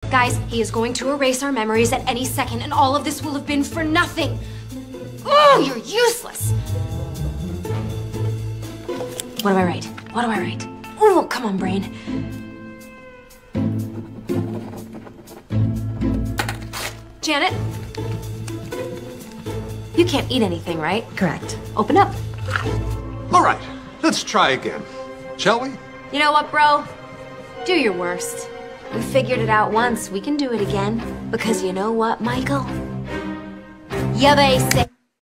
Guys, he is going to erase our memories at any second, and all of this will have been for nothing. Oh, you're useless. What do I write? What do I write? Oh, come on, brain. Janet? You can't eat anything, right? Correct. Open up. All right, let's try again, shall we? You know what, bro? Do your worst. We figured it out once. We can do it again. Because you know what, Michael? Yeah, they say.